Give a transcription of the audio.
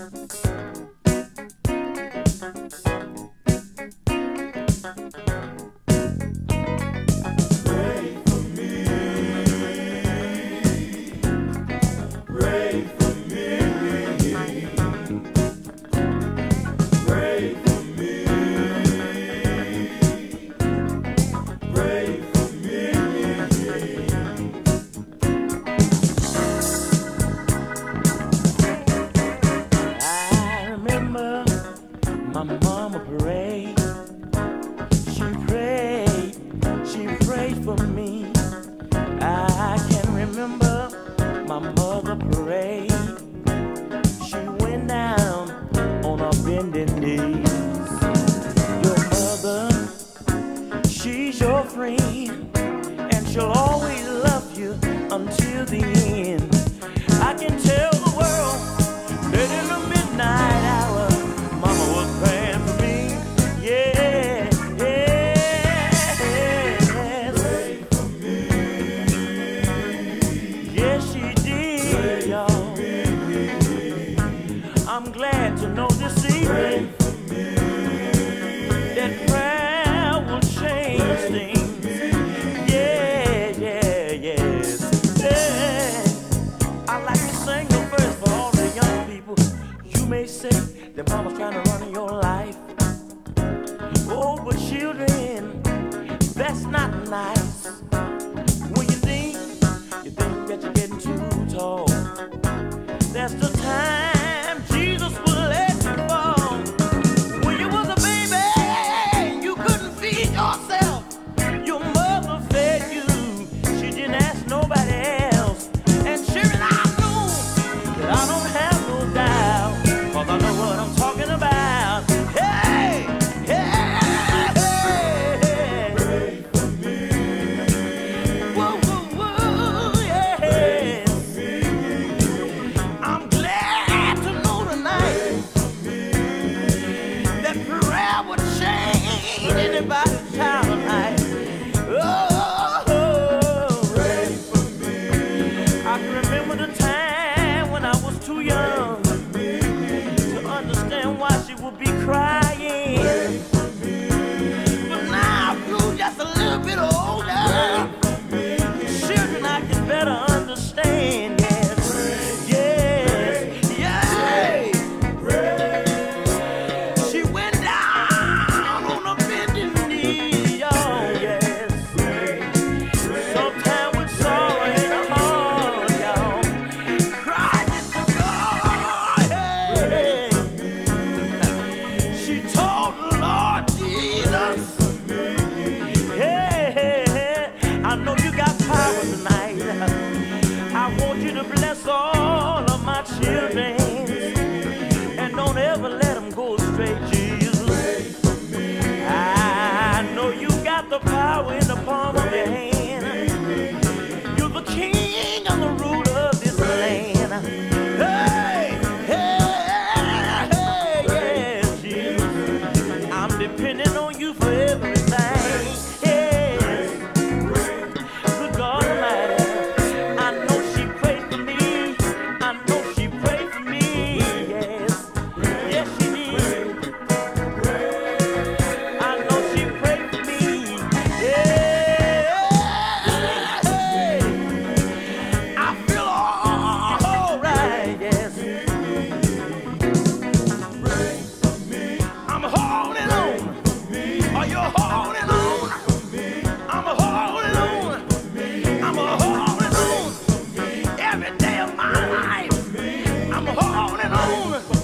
My mama prayed, she prayed for me. I can remember my mother prayed. She went down on her bending knees. Your mother, she's your friend, and she'll always love you until the end. I can tell the world that in the midnight hour, Mama was praying for me. Yeah, yeah. Pray for me. Yes, she did, y'all. I'm glad to know this evening that prayer will change things. Yeah, yeah, yes. Yeah. I like to sing the verse for all the young people. You may say that mama's trying to run your life. Oh, but children, that's not nice. When you think that you're getting too tall, that's the time Jesus will let you fall. When you was a baby, you couldn't feed yourself. Your mother fed you. She didn't ask nobody else. And children, I know that I don't have no doubt, 'cause I know what I'm talking about. Hey, hey, hey. Pray for me. Whoa, whoa, whoa, yeah. I'm glad to know tonight that prayer would change anybody's child tonight. Oh, Pray for me. I can remember the time when I was too young to understand why she would be crying. But now I grew just a little bit older. Children, I can better understand. Yes, yes, yes. She went down on a bending knee. Oh, yes. Sometimes with sorrow in her heart, y'all, crying to God. Hey. She told the Lord Jesus, hey, I know you got power tonight. I want you to bless all of my children, and don't ever let them go astray, Jesus. I know you got the power in the palm of your hand. You're the king and the ruler of this land. Hey, hey, hey, yes, Jesus. I'm depending on you for everything. Yes. Good God Almighty. I know she prayed for me. I know she prayed for me. Yes. Yes, she did. I know she prayed for me. Yeah. I feel all right. Yes. I'm holding on. Are you holding on? I'm holding on. I'm holding on. Every day of my life, I'm holding on.